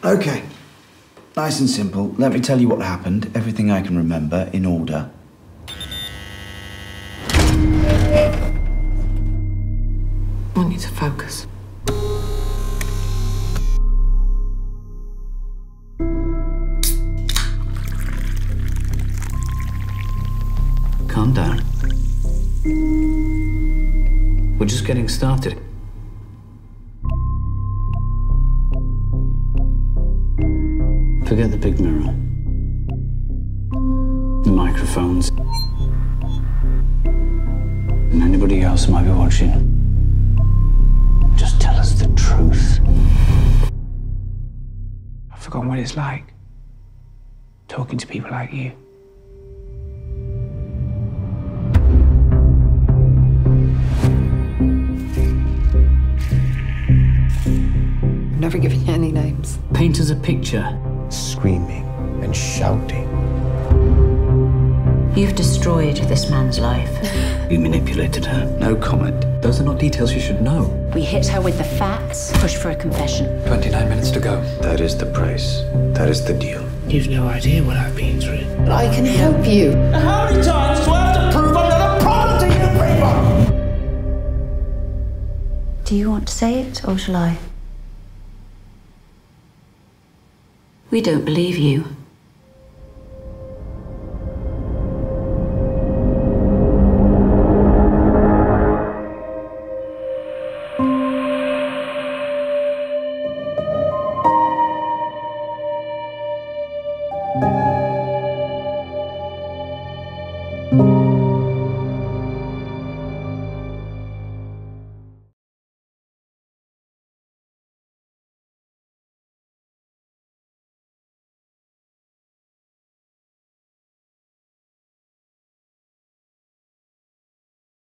Okay. Nice and simple. Let me tell you what happened. Everything I can remember in order. I want you to focus. Calm down. We're just getting started. Forget the big mirror. The microphones. And anybody else who might be watching. Just tell us the truth. I've forgotten what it's like talking to people like you. I've never given you any names. Paint us a picture. Screaming and shouting. You've destroyed this man's life. You manipulated her. No comment. Those are not details you should know. We hit her with the facts, pushed for a confession. 29 minutes to go. That is the price. That is the deal. You've no idea what I've been through. But I can help you. How many times do I have to prove I'm not a problem to you people? Do you want to say it, or shall I? We don't believe you.